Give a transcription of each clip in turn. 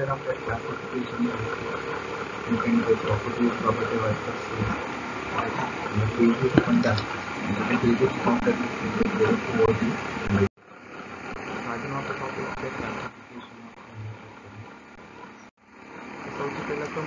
અંદર આપણે classification ઇન્ટેન્ડેડ properties બાબતે વાત કરશું અને ત્રીજું કન્ડક્ટ અને ત્રીજું કોન્ટેક્ટ આજનો આપણો ટોપિક છે ક્લાસિફિકેશન ઓફ સૌથી પહેલા તો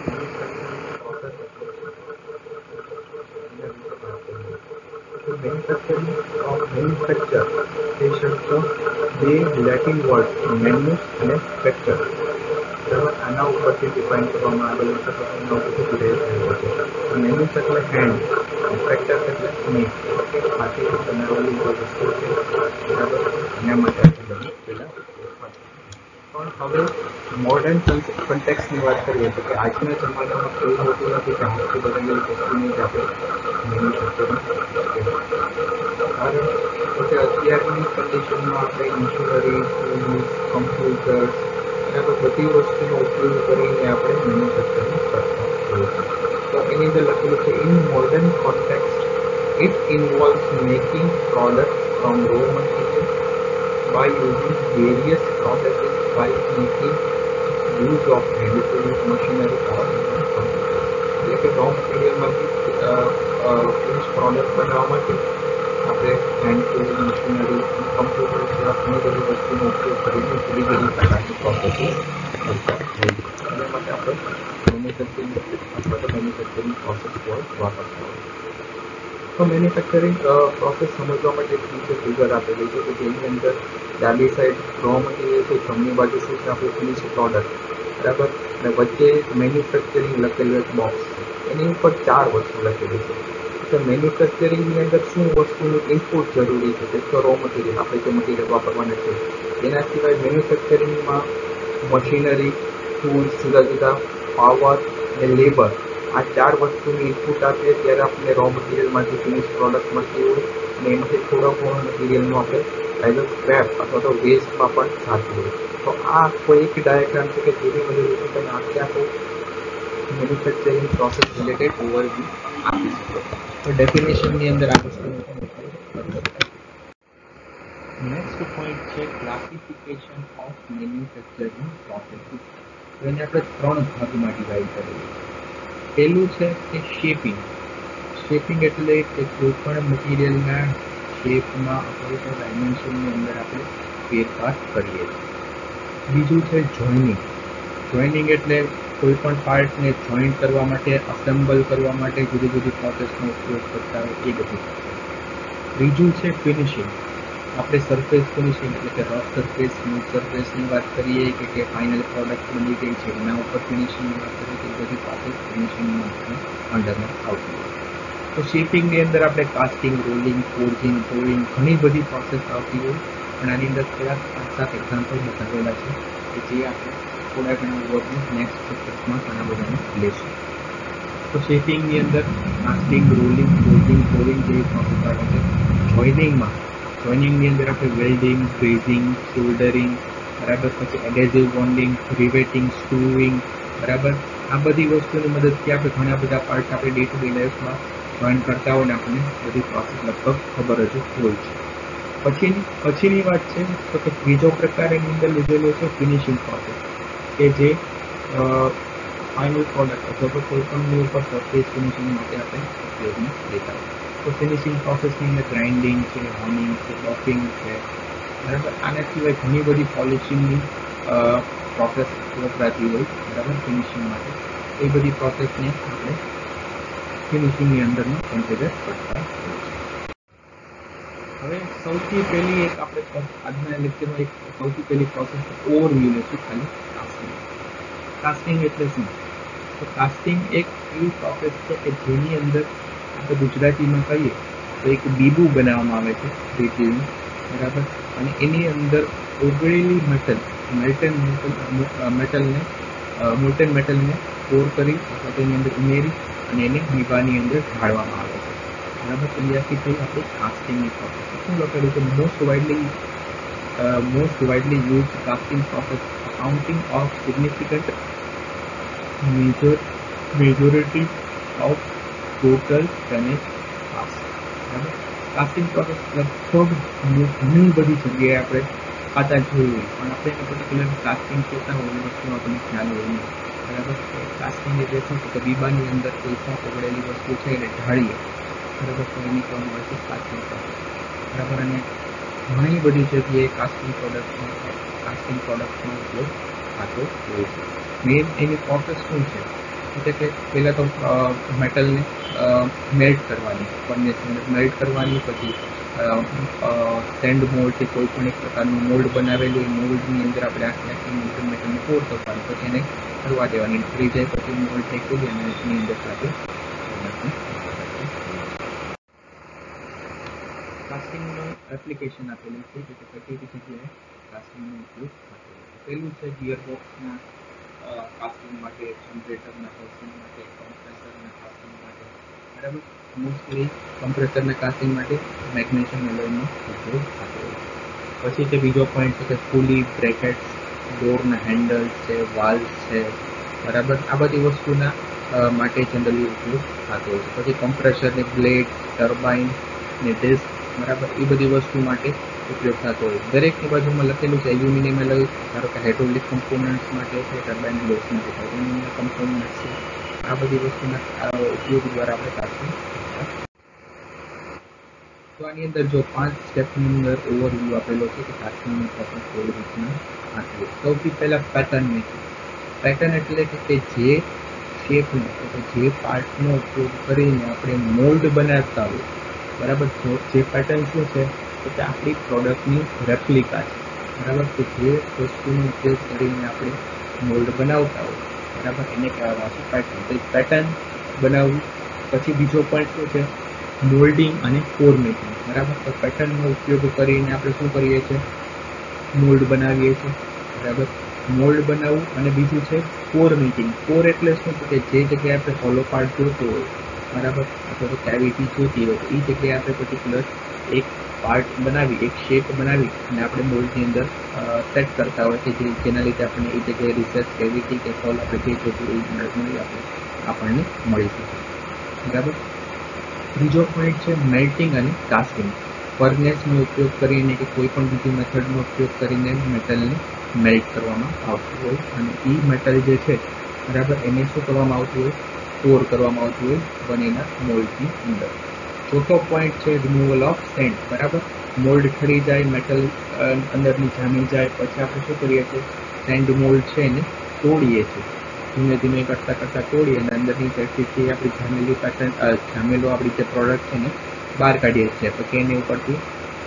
મેન્યુફેક્ચરિંગ ઓફ મેન્યુફેક્ચર એ શબ્દ બે લેટિન વર્ડ મેન્યુસ અને ફેક્ચર આના ઉપરથી ડિફાઇન કરવામાં આવેલું છે તો એના ઉપરથી ગ્રેડ થયેલો છે મેન્યુસ એટલે હેન્ડ ફેક્ચર એટલે મેક હાથથી બનાવેલી જે વસ્તુ છે બરાબર એના માટે આપણે બધું પહેલાં પણ હવે મોડર્ન કન્ટેક્સની વાત કરીએ તો કે આજના જમાનામાં એવું હોતું નથી કે હાથથી બનેલી વસ્તુની જ આપણે મેન્યુફેક્ચરિંગ કારણ કે અત્યારની કન્ડિશનમાં આપણે મશીનરી કમ્પ્યુટર બરાબર બધી વસ્તુનો ઉપયોગ કરીને આપણે મેન્યુફેક્ચરિંગ કરતા હોઈએ છીએ તો એની અંદર લખેલું છે in modern context it involves making products from raw material by using various processes by making use of hand tools, machinery or એટલે કે રો મટીરિયલમાંથી ફિનિશ પ્રોડક્ટ બનાવવા માટે આપણે હેન્ડ ટૂલ મશીનરી કમ્પ્યુટર જેવા ઘણી બધી વસ્તુનો ઉપયોગ કરીને જુદી જુદી પ્રકારની પ્રોસેસીસ કરતા હોઈએ એના માટે આપણે મેન્યુફેક્ચરિંગ અથવા તો મેન્યુફેક્ચરિંગ પ્રોસેસ વર્ડ વાપરતા હોઈએ તો મેન્યુફેક્ચરિંગ પ્રોસેસ સમજવા માટે નીચે ફિગર આપેલી છે કે જેની અંદર ડાબી સાઈડ રો મટીરિયલ છે જમણી બાજુ શું છે આપણું ફિનિશ પ્રોડક્ટ બરાબર અને વચ્ચે મેન્યુફેક્ચરિંગ લખેલું એક બોક્સ છે એની ઉપર 4 વસ્તુ લખેલી છે તો મેન્યુફેક્ચરિંગની અંદર શું વસ્તુનું ઇનપુટ જરૂરી છે એક તો રો મટીરિયલ આપણે જે મટીરિયલ વાપરવાના છે એના સિવાય મેન્યુફેક્ચરિંગમાં મશીનરી ટૂલ્સ જુદા જુદા પાવર અને લેબર આ 4 વસ્તુની ઇનપુટ આપીએ ત્યારે આપણને રો મટીરિયલમાંથી ફિનિશ પ્રોડક્ટ મળતી હોય અને એમાંથી થોડો ઘણો મટીરિયલનું આપણે એઝ અ સ્ક્રેપ અથવા તો વેસ્ટમાં પણ થતું હોય તો આ કોઈ એક ડાયાગ્રામ છે કે જેની મદદ રીતે તમે આખો મેન્યુફેક્ચરિંગ પ્રોસેસ રિલેટેડ ઓવરવ્યૂ આપી શકો તો ડેફિનેશનની અંદર આ વસ્તુ નેક્સ્ટ પોઈન્ટ છે ક્લાસિફિકેશન ઓફ મેન્યુફેક્ચરિંગ પ્રોસેસીસ તો એને આપણે 3 ભાગમાં ડિવાઈડ કરેલું છે પહેલું છે કે શેપિંગ એટલે કે કોઈ પણ મટીરિયલના શેપમાં અથવા તો ડાયમેન્શનની અંદર આપણે ફેરફાર કરીએ છીએ બીજું છે જોઈનિંગ એટલે કોઈ પણ પાર્ટને જોઈન્ટ કરવા માટે અસેમ્બલ કરવા માટે જુદી જુદી પ્રોસેસનો ઉપયોગ કરતા હોય એ બધી ત્રીજું છે ફિનિશિંગ આપણે સરફેસ ફિનિશિંગ એટલે કે રફ સરફેસ સ્મૂથ સરફેસની વાત કરીએ કે ફાઇનલ પ્રોડક્ટ બની ગઈ છે એના ઉપર ફિનિશિંગની વાત કરીએ તો બધી પ્રોસેસ ફિનિશિંગમાં અંડરમાં આવતી હોય તો શેપિંગની અંદર આપણે કાસ્ટિંગ રોલિંગ ફોર્જિંગ ડ્રોઈંગ ઘણી બધી પ્રોસેસ આવતી હોય પણ આની અંદર થોડાક 5-7 એક્ઝામ્પલ બતાવેલા છે કે જે આપણે થોડા ઘણા વર્ડનું નેક્સ્ટ ચેપ્ટર્સમાં ઘણા બધાને લેશું તો શેપિંગની અંદર કાસ્ટિંગ રોલિંગ ફોર્જિંગ ડ્રોઈંગ જેવી પ્રોસેસ આવે છે જોઈનિંગની અંદર આપણે વેલ્ડિંગ ફ્રીઝિંગ સોલ્ડરિંગ બરાબર પછી એડેઝિવ બોન્ડિંગ રિવેટિંગ સ્ક્રૂઇંગ બરાબર આ બધી વસ્તુની મદદથી આપણે ઘણા બધા પાર્ટ આપણે ડે ટુ ડે લાઈફમાં જોઈન કરતા હોય ને આપણને બધી પ્રોસેસ લગભગ ખબર જ હોય છે પછીની વાત છે તો કે ત્રીજો પ્રકાર એની અંદર લીધેલો છે ફિનિશિંગ પ્રોસેસ કે જે ફાઇનલ પ્રોડક્ટ અથવા તો કોઈ પણની ઉપર સરફેસ ફિનિશિંગ માટે આપણે ઉપયોગમાં લેતા હોય તો ફિનિશિંગ પ્રોસેસની અંદર ગ્રાઇન્ડિંગ છે હોનિંગ છે બફિંગ છે બરાબર આના સિવાય ઘણી બધી પોલિશિંગની પ્રોસેસ વપરાતી હોય બરાબર ફિનિશિંગ માટે એ બધી પ્રોસેસને આપણે ફિનિશિંગની અંદરનું કન્સિડર કરતા હોય છે હવે સૌથી પહેલી એક આપણે આજના લેક્ચરમાં એક સૌથી પહેલી પ્રોસેસ ઓવરવ્યૂ લેશું ખાલી કાસ્ટિંગ એટલે શું તો કાસ્ટિંગ એક એવી પ્રોસેસ છે કે જેની અંદર આપણે ગુજરાતીમાં કહીએ તો એક બીબું બનાવવામાં આવે છે રેતીનું બરાબર અને એની અંદર ઓગળેલી મોલ્ટન મેટલને પોર કરી અથવા તેની અંદર ઉમેરી અને એને બીબાની અંદર ઢાળવામાં આવે છે બરાબર ત્યારથી થઈ આપણે કાસ્ટિંગની પ્રોસેસ શું લખેલું છે most widely use casting process accounting of significant majority of total tonnage cast બરાબર કાસ્ટિંગ પ્રોસેસ લગભગ ઘણી બધી જગ્યાએ આપણે ખાતા જોયું હોય પણ આપણે એને પર્ટિક્યુલર કાસ્ટિંગ કહેતા હોય એ વસ્તુ આપણને ખ્યાલ હોય નહીં, બરાબર. કાસ્ટિંગ એટલે શું કે બીબાની અંદર કોઈ પણ ઓગળેલી વસ્તુ છે એને ઢાળીએ, બરાબર, તો એને કહેવામાં આવે છે કાસ્ટિંગ પ્રોસેસ, બરાબર. અને ઘણી બધી જગ્યાએ કાસ્ટિંગ પ્રોડક્ટનો ઉપયોગ થતો હોય છે. મેઇન એની પ્રોસેસ શું છે એટલે કે પહેલાં તો મેટલને મેલ્ટ કરવાની, ફર્નેસની અંદર મેલ્ટ કરવાની, પછી સેન્ડ મોલ્ડ કે કોઈ પણ એક પ્રકારનું મોલ્ડ બનાવેલું, એ મોલ્ડની અંદર આપણે આખી મેટલને પોર કરવાની, પછી એને કરવા દેવાની, થઈ જાય પછી મોલ્ડને ખોલી અને એની અંદર આપણે કાસ્ટિંગનું એપ્લિકેશન આપેલું છે કે કઈ કઈ જગ્યાએ કાસ્ટિંગનો ઉપયોગ થતો હોય છે. પહેલું છે ગિયરબોક્સના કાસ્ટિંગ માટે, જનરેટરના કાસ્ટિંગ માટે, કમ્પ્રેસરના કાસ્ટિંગ માટે, બરાબર. મોસ્ટલી કમ્પ્રેસરના કાસ્ટિંગ માટે મેગ્નેશિયમ એલોયનો ઉપયોગ થતો હોય છે. પછી જે બીજો પોઈન્ટ છે કે પુલી, બ્રેકેટ્સ, ડોરના હેન્ડલ્સ છે, વાલ્વ્સ છે, બરાબર, આ બધી વસ્તુના માટે જનરલી ઉપયોગ થતો હોય છે. પછી કમ્પ્રેસરની બ્લેડ, ટર્બાઇન ને ડિસ્ક, બરાબર, એ બધી વસ્તુ માટે ઉપયોગ થતો હોય. દરેકની બાજુમાં લખેલું છે એલ્યુમિનિયમ એલોય, ધારો કે હાઇડ્રોલિક કમ્પોનન્ટ્સ માટે છે, ટર્બાઇન બ્લેડ્સ માટે હાઇડ્રોલિક કમ્પોનન્ટ્સ છે. આ બધી વસ્તુના ઉપયોગ દ્વારા આપણે કાસ્ટિંગ. તો આની અંદર જો 5 સ્ટેપની અંદર ઓવરવ્યૂ આપેલો છે કે કાસ્ટિંગની પ્રોસેસ કેવી રીતના થતી. સૌથી પહેલાં પેટર્ન મેકિંગ. પેટર્ન એટલે કે જે શેપનો કે જે પાર્ટનો ઉપયોગ કરીને આપણે મોલ્ડ બનાવતા હોય, બરાબર. જે પેટર્ન શું છે કે આપણી પ્રોડક્ટની રેપ્લિકા છે, બરાબર. તો જે વસ્તુનો ઉપયોગ કરીને આપણે મોલ્ડ બનાવતા હોય, બરાબર, એને કહેવામાં આવે છે પેટર્ન. તો પેટર્ન બનાવવું. પછી બીજો પોઈન્ટ શું છે મોલ્ડિંગ અને કોર મેકિંગ, બરાબર. તો પેટર્નનો ઉપયોગ કરીને આપણે શું કરીએ છીએ મોલ્ડ બનાવીએ છીએ, બરાબર. મોલ્ડ બનાવવું. અને બીજું છે કોર મેકિંગ. કોર એટલે શું કે જે જગ્યાએ આપણે હોલો પાર્ટ જોતો હોય, બરાબર, અથવા તો કેવિટી જોતી હોય, એ જગ્યાએ આપણે પર્ટિક્યુલર એક પાર્ટ બનાવી, એક શેપ બનાવી અને આપણે મોલ્ડની અંદર સેટ કરતા હોય કે જેના લીધે આપણને એ જગ્યાએ રિસેસ, કેવિટી કે હોલ આપણે જે જોતું હોય એ આપણને મળી શકે, બરાબર. ત્રીજો પોઈન્ટ છે મેલ્ટિંગ અને કાસ્ટિંગ. ફર્નેસનો ઉપયોગ કરીને કે કોઈ પણ બીજી મેથડનો ઉપયોગ કરીને મેટલને મેલ્ટ કરવામાં આવતું હોય અને એ મેટલ જે છે, બરાબર, એને શું કરવામાં આવતું હોય પોર કરવામાં આવતું હોય બનેલા મોલ્ડની અંદર. ચોથો પોઈન્ટ છે રિમૂવલ ઓફ સેન્ટ, બરાબર. મોલ્ડ ઠરી જાય, મેટલ અંદરની જામી જાય, પછી આપણે શું કરીએ છીએ સેન્ડ મોલ્ડ છે એને તોડીએ છીએ, ધીમે ધીમે કરતાં તોડી અને અંદરની સાઈડથી આપણી જામેલી પેટર્ન જામેલો આપણી જે પ્રોડક્ટ છે ને બહાર કાઢીએ છીએ. પછી એની ઉપરથી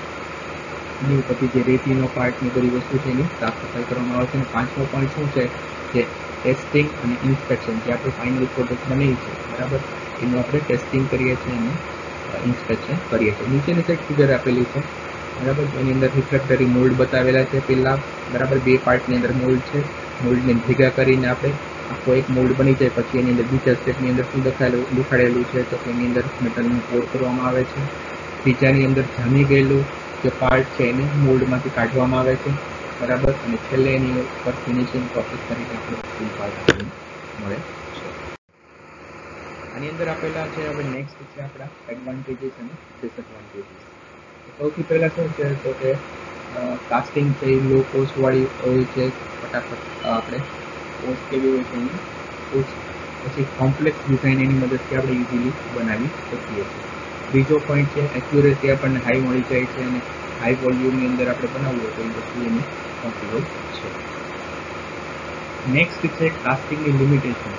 જે રેતીનો પાર્ટની બધી વસ્તુ છે એની સાફ સફાઈ કરવામાં આવે છે. અને પાંચમો પોઈન્ટ શું છે કે ટેસ્ટિંગ અને ઇન્સ્પેક્શન. જે આપણે ફાઇનલ પ્રોડક્ટ બની છે, બરાબર, એનું આપણે ટેસ્ટિંગ કરીએ છીએ અને ઇન્સ્પેક્શન કરીએ છીએ. નીચેની સાઈડ ફિગર આપેલી છે, બરાબર. એની અંદર રિફ્રેક્ટરી મોલ્ડ બતાવેલા છે પહેલાં, બરાબર. 2 પાર્ટની અંદર મોલ્ડ છે. મોલ્ડને ભેગા કરીને આપણે આખો એક મોલ્ડ બની જાય પછી એની અંદર બીજા સ્ટેપની અંદર શું દેખાડેલું છે તો એની અંદર મેટલને પોર કરવામાં આવે છે. ત્રીજાની અંદર જામી ગયેલું જે પાર્ટ છે એને મોલ્ડમાંથી કાઢવામાં આવે છે, બરાબર. અને છેલ્લે એની ઉપર ફિનિશિંગ પ્રોસેસ કરીને આપણે ફૂલ પાર્ટ મળે છે. આની અંદર આપેલા છે. હવે નેક્સ્ટ છે આપણા એડવાન્ટેજીસ અને ડિસએડવાન્ટેજીસ. સૌથી પહેલાં શું છે તો કે કાસ્ટિંગ છે એ લો કોસ્ટવાળી હોય છે, ફટાફટ આપણે કોસ્ટ કેવી હોય છે એની ઓછી. પછી કોમ્પ્લેક્સ ડિઝાઇન એની મદદથી આપણે ઇઝીલી બનાવી શકીએ છીએ. બીજો પોઈન્ટ છે એક્યુરેસી આપણને હાઈ મળી જાય છે અને હાઈ વોલ્યુમની અંદર આપણે બનાવવું હોય તો એ વસ્તુ એની પોસિબલ છે. નેક્સ્ટ છે કાસ્ટિંગની લિમિટેશન.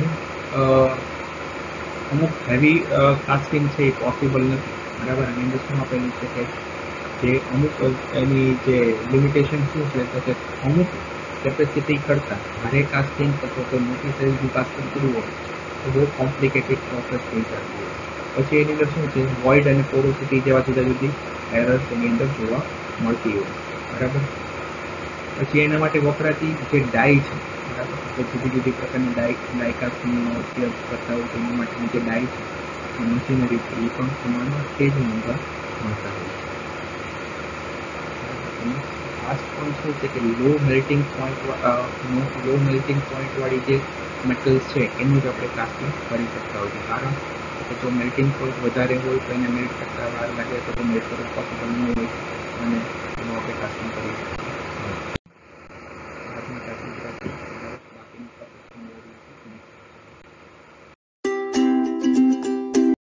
અમુક હેવી કાસ્ટિંગ છે એ પોસિબલ નથી, બરાબર. આની અંદર શું આપેલું છે કે જે અમુક એની જે લિમિટેશન શું છે તો કે અમુક કેપેસિટી કરતાં ભારે કાસ્ટિંગ અથવા તો મોટી સાઇઝનું કાસ્ટિંગ કરવું હોય તો બહુ કોમ્પ્લિકેટેડ પ્રોસેસ થઈ જતી હોય. પછી એની અંદર શું છે વોઇડ અને પોરોસિટી જેવા જુદા જુદી એરર્સ એની અંદર જોવા મળતી હોય, બરાબર. પછી એના માટે વપરાતી જે ડાઈ છે, બરાબર, તો જુદી જુદી પ્રકારની ડાઈ કાસ્ટિંગનો ઉપયોગ કરતા હોય તો એના માટેની જે ડાઈ છે મશીનરી છે એ પણ પ્રમાણમાં તે જ મોંઘા મળતા હોય છે. લાસ્ટ પોઈન્ટ શું છે કે લો મેલ્ટિંગ પોઈન્ટવાળી જે મેટલ્સ છે એનું જ આપણે કાસ્ટિંગ કરી શકતા હોય છે. કારણ કે જો મેલ્ટિંગ પોઈન્ટ વધારે હોય તો એને મેલ્ટ કરતાં વાર લાગે તો મેલ્ટ કરવું પોસિબલ નહીં હોય અને એનું આપણે કાસ્ટિંગ કરી શકીએ.